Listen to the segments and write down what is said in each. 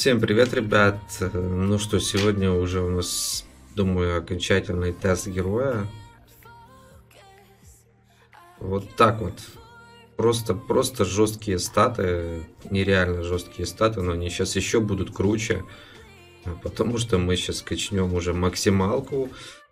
Всем привет, ребят! Ну что, сегодня уже у нас, думаю, окончательный тест героя. Вот так вот. Просто жесткие статы, нереально жесткие статы, но они сейчас еще будут круче, потому что мы сейчас качнем уже максималку.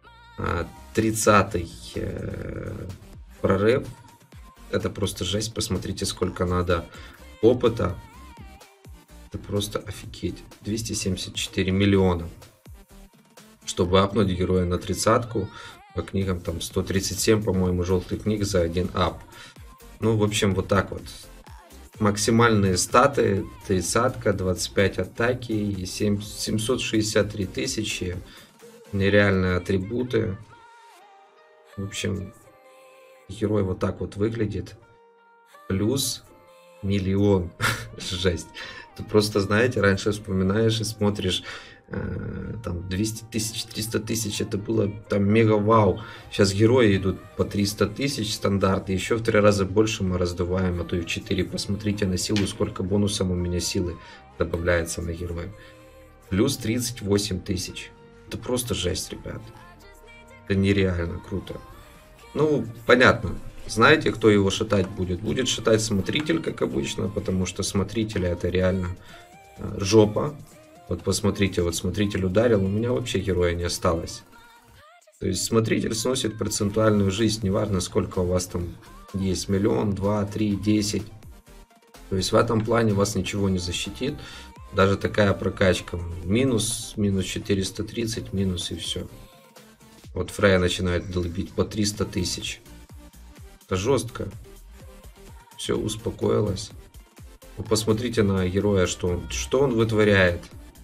30-й прорыв. Это просто жесть, посмотрите, сколько надо опыта. Это просто офигеть. 274 миллиона. Чтобы апнуть героя на 30-ку. По книгам там 137, по-моему, желтых книг за один ап. Ну, в общем, вот так вот. Максимальные статы: 30-ка, 25 атаки и 763 тысячи. Нереальные атрибуты. В общем, герой вот так вот выглядит. Плюс миллион. Жесть. Ты просто, знаете, раньше вспоминаешь и смотришь, там 200 тысяч, 300 тысяч, это было там мега вау. Сейчас герои идут по 300 тысяч стандарт, и еще в 3 раза больше мы раздуваем, а то и в 4. Посмотрите на силу, сколько бонусом у меня силы добавляется на героя. Плюс 38 тысяч. Это просто жесть, ребят. Это нереально круто. Ну, понятно. Знаете, кто его шатать будет? Будет шатать смотритель, как обычно, потому что смотрителя это реально жопа. Вот посмотрите, вот смотритель ударил, у меня вообще героя не осталось. То есть смотритель сносит процентуальную жизнь, неважно сколько у вас там есть, миллион, 2, 3, 10. То есть в этом плане вас ничего не защитит. Даже такая прокачка. Минус 430, минус и все. Вот Фрея начинает долбить по 300 тысяч. Это жестко. Все, успокоилось. Вы посмотрите на героя, что он вытворяет.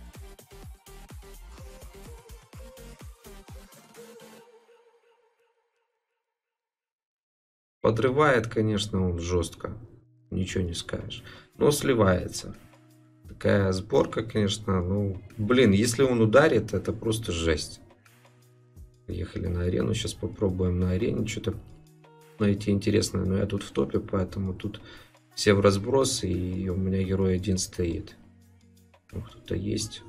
Подрывает, конечно, он жестко. Ничего не скажешь. Но сливается. Такая сборка, конечно. Ну, блин, если он ударит, это просто жесть. Поехали на арену. Сейчас попробуем на арене что-то найти интересное. Но я тут в топе, поэтому тут все в разброс. И у меня герой один стоит. Ну, кто-то есть.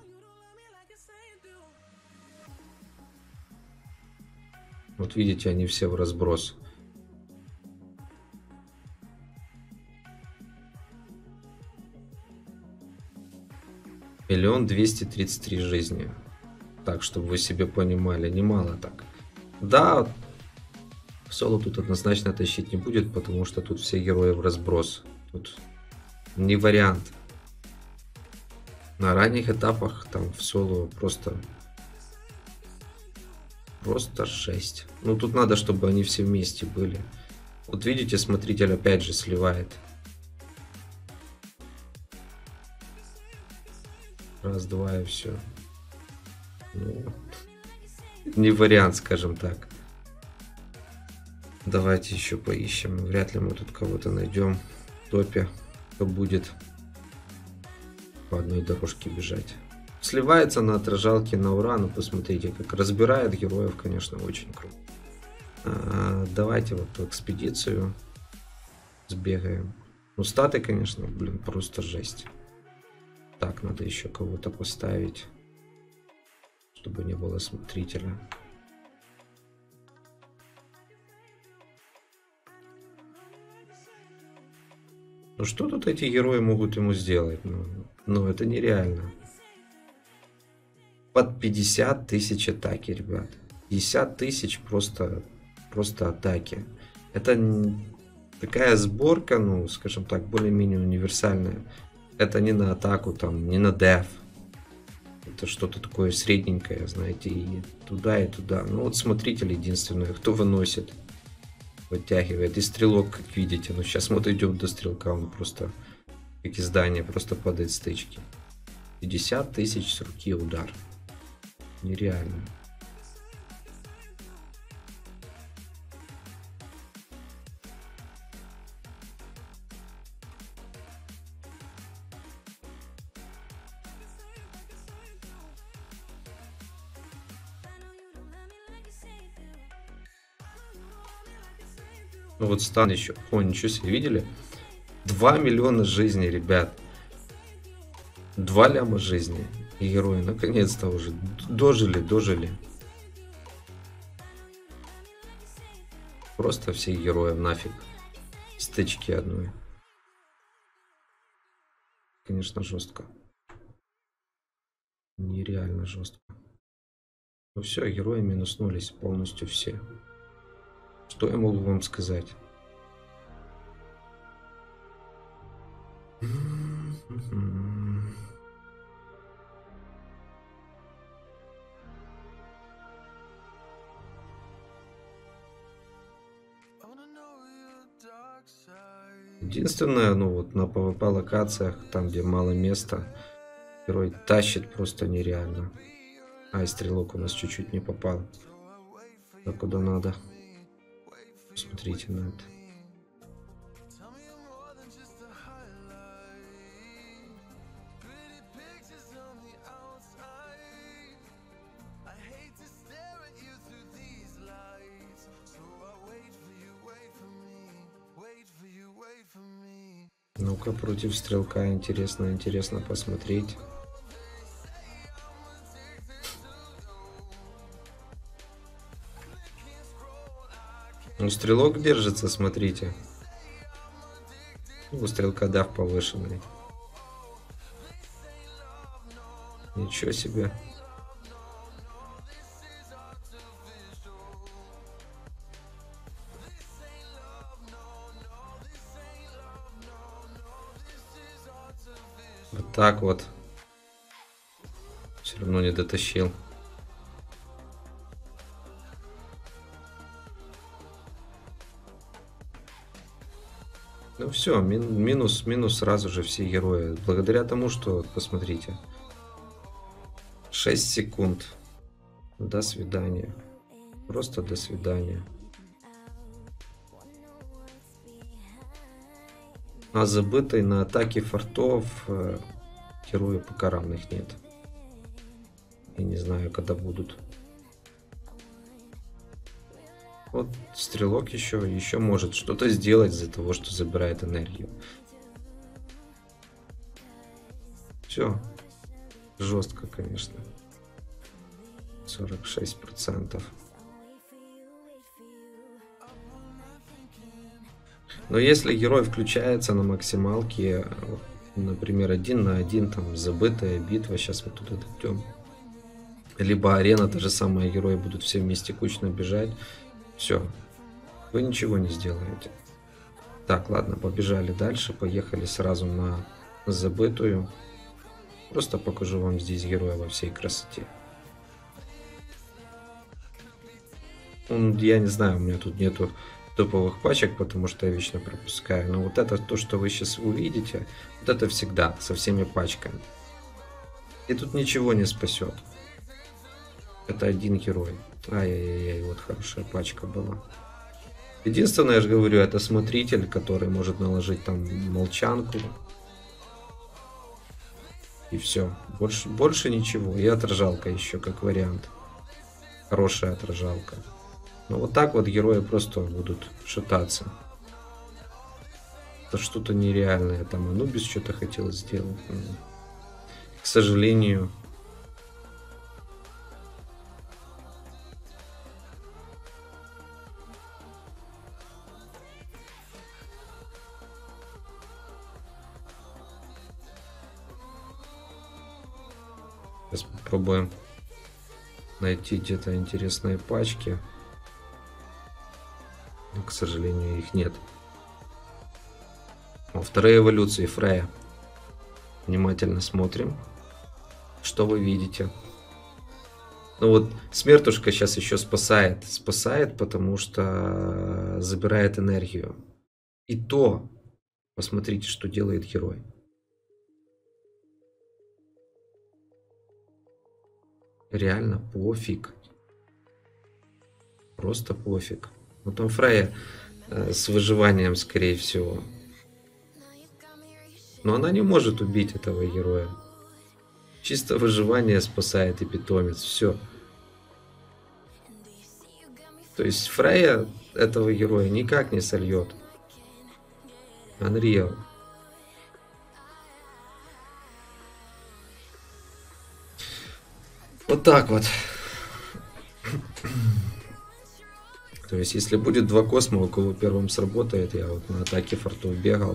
Вот видите, они все в разброс. Миллион 233 жизни. Так, чтобы вы себе понимали, немало так. Да, в соло тут однозначно тащить не будет, потому что тут все герои в разброс. Тут не вариант. На ранних этапах там в соло просто жесть. Ну тут надо, чтобы они все вместе были. Вот видите, смотритель опять же сливает. Раз, два и все. Ну, не вариант, скажем так. Давайте еще поищем. Вряд ли мы тут кого-то найдем в топе, кто будет по одной дорожке бежать. Сливается на отражалке на ура. Ну посмотрите, как разбирает героев, конечно, очень круто. Давайте вот в экспедицию сбегаем. Ну статы, конечно, блин, просто жесть. Так, надо еще кого-то поставить, чтобы не было смотрителя. Ну что тут эти герои могут ему сделать? Ну это нереально. Под 50 тысяч атаки, ребят. 50 тысяч просто атаки. Это такая сборка, ну скажем так, более-менее универсальная. Это не на атаку, там, не на деф. Это что-то такое средненькое, знаете, и туда, и туда. Ну вот смотритель единственное, кто выносит, подтягивает. И стрелок, как видите. Ну сейчас вот идем до стрелка, он просто, как из здания, просто падает с стычки. 50 тысяч с руки удар. Нереально. Ну вот стан еще. О, ничего себе, видели? 2 миллиона жизней, ребят. 2 ляма жизни. И герои наконец-то уже дожили. Просто всех героев нафиг. Стычки одной. Конечно, жестко. Нереально жестко. Ну все, герои минуснулись полностью все. Что я могу вам сказать? Единственное, ну вот на PvP локациях, там где мало места, герой тащит просто нереально. А, и стрелок у нас чуть-чуть не попал. Да куда надо. Посмотрите на это. Ну-ка, против стрелка интересно посмотреть. Ну, стрелок держится, смотрите. У стрелка дав повышенный. Ничего себе. Вот так вот. Все равно не дотащил. Ну все, минус сразу же все герои. Благодаря тому, что, посмотрите, 6 секунд. До свидания. Просто до свидания. А забытой на атаке фортов герои пока равных нет. Я не знаю, когда будут. Вот стрелок еще может что-то сделать из-за того, что забирает энергию. Все. Жестко, конечно. 46%. Но если герой включается на максималке, например, 1 на 1, там забытая битва, сейчас мы туда дойдем. Либо арена, та же самая, герои будут все вместе кучно бежать. Все, вы ничего не сделаете. Так, ладно, побежали дальше, поехали сразу на забытую. Просто покажу вам здесь героя во всей красоте. Я не знаю, у меня тут нету топовых пачек, потому что я вечно пропускаю. Но вот это то, что вы сейчас увидите, вот это всегда со всеми пачками. И тут ничего не спасет. Это один герой. Ай-яй-яй, вот хорошая пачка была. Единственное, я же говорю, это смотритель, который может наложить там молчанку. И все. Больше ничего. И отражалка еще, как вариант. Хорошая отражалка. Но вот так вот герои просто будут шататься. Это что-то нереальное. Там Анубис что-то хотел сделать. К сожалению... Сейчас попробуем найти где-то интересные пачки. Но, к сожалению, их нет. Вторая эволюция Фрея. Внимательно смотрим. Что вы видите? Ну вот, смертушка сейчас еще спасает. Спасает, потому что забирает энергию. И то, посмотрите, что делает герой. Реально пофиг. Просто пофиг. Ну там Фрея с выживанием, скорее всего. Но она не может убить этого героя. Чисто выживание спасает и питомец. Все. То есть Фрея этого героя никак не сольет. Unreal. Вот так вот. То есть, если будет два космо, у кого первым сработает, я вот на атаке фортов бегал,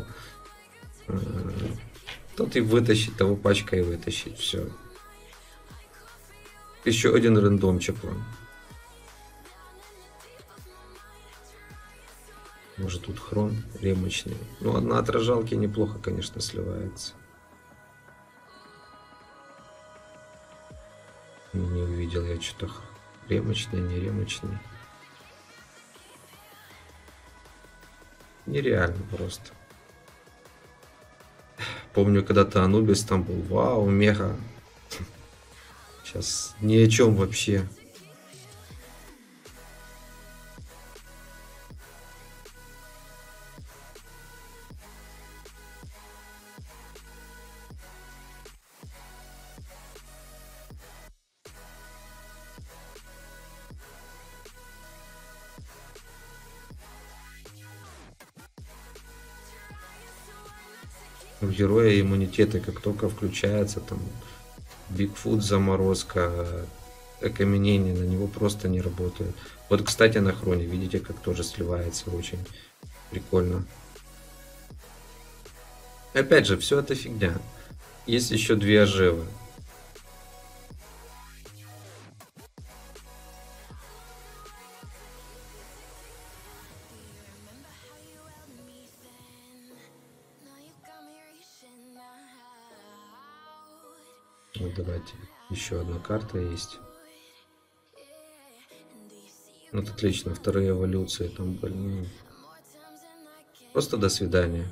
тот и вытащит, того пачка и вытащит. Все. Еще один рандомчик вам. Может тут хром ремочный. Ну, на отражалке неплохо, конечно, сливается. Не увидел я что-то ремочный, не ремочный. Нереально просто. Помню, когда-то Анубис там был. Вау, мега. Сейчас ни о чем вообще. У героя иммунитеты как только включается, там Бигфут, заморозка, окаменение, на него просто не работает. Вот, кстати, на хроне, видите, как тоже сливается, очень прикольно. Опять же, все это фигня. Есть еще две оживы. Вот давайте, еще одна карта есть. Вот отлично, вторые эволюции там были. Ну, просто до свидания.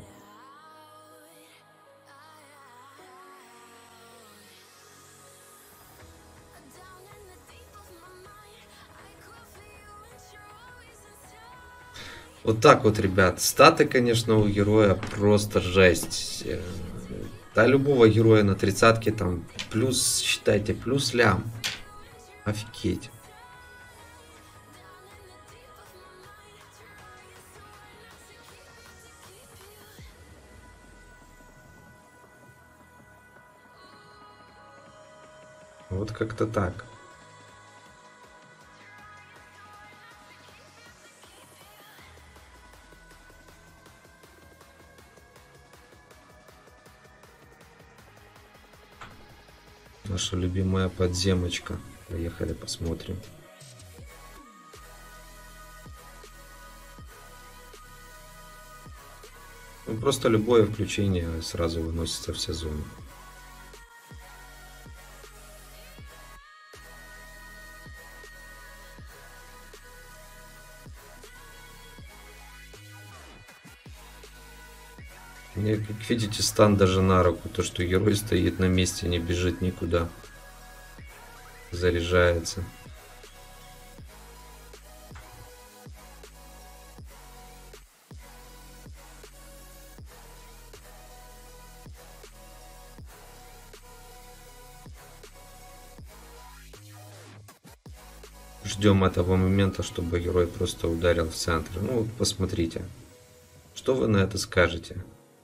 Вот так вот, ребят. Статы, конечно, у героя просто жесть. Да, любого героя на 30-ке там плюс, считайте, плюс лям. Офигеть. Вот как-то так. Наша любимая подземочка. Поехали посмотрим. Ну, просто любое включение сразу выносится в сезон. Мне, как видите, стан даже на руку. То, что герой стоит на месте, не бежит никуда. Заряжается. Ждем этого момента, чтобы герой просто ударил в центр. Ну, посмотрите. Что вы на это скажете?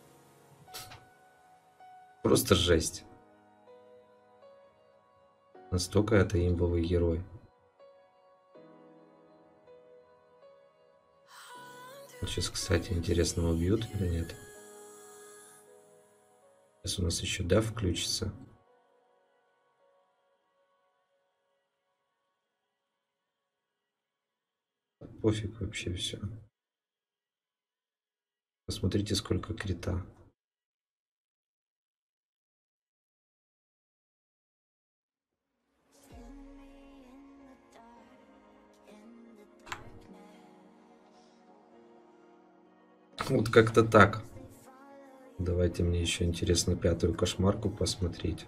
Просто жесть. Настолько это имбовый герой. Сейчас, кстати, интересно, убьют или нет. Сейчас у нас еще деф включится. Пофиг вообще все. Посмотрите, сколько крита. Вот как-то так. Давайте мне еще интересно пятую кошмарку посмотреть.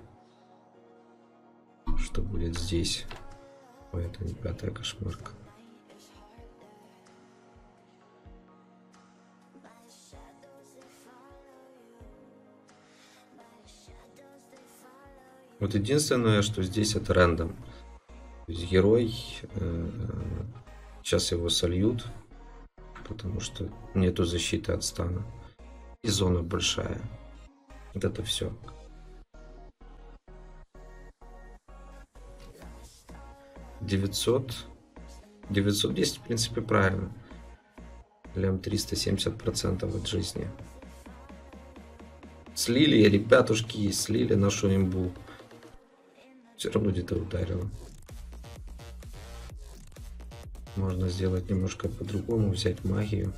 Что будет здесь? Ой, это не пятая кошмарка. Вот единственное, что здесь это рандом. То есть герой, сейчас его сольют, потому что нету защиты от стана. И зона большая. Вот это все. 900. 910, в принципе, правильно. Лям 370% от жизни. Слили, ребятушки, слили нашу имбу. Все равно где-то ударило. Можно сделать немножко по-другому, взять магию.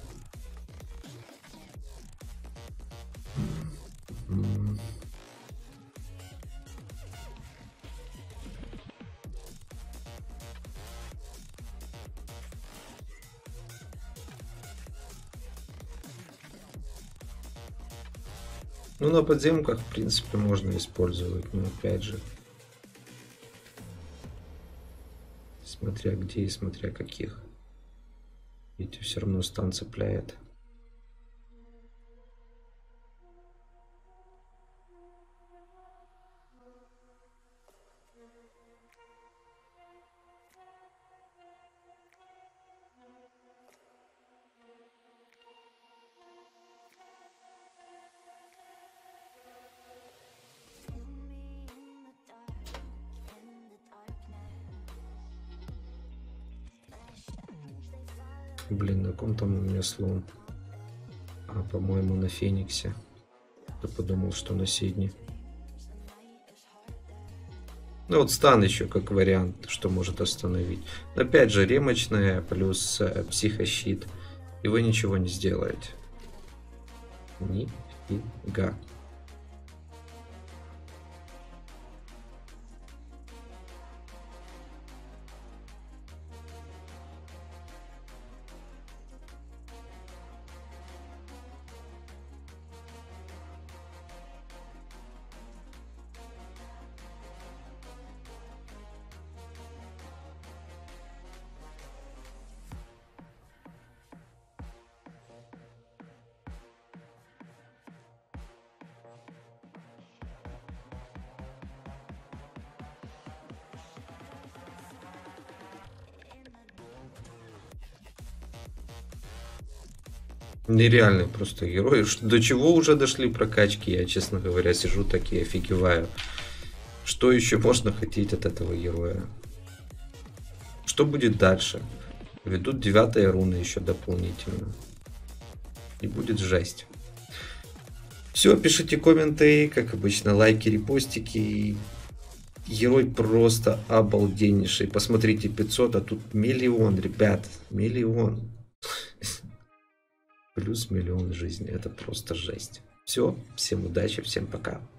Ну, на подземках, в принципе, можно использовать, но опять же, смотря где и смотря каких. Видите, все равно стан цепляет. Блин, на ком там у меня слон? А, по-моему, на Фениксе. Я подумал, что на Сидне. Ну вот стан еще как вариант, что может остановить. Но опять же, ремочная плюс психощит. И вы ничего не сделаете. Нифига. Нереальный просто герой. До чего уже дошли прокачки, я, честно говоря, сижу так и офигеваю. Что еще можно хотеть от этого героя? Что будет дальше? Ведут 9 руны еще дополнительно. И будет жесть. Все, пишите комменты, как обычно, лайки, репостики. Герой просто обалденнейший. Посмотрите, 500, а тут миллион, ребят. Миллион. Плюс миллион жизни. Это просто жесть. Все, всем удачи, всем пока.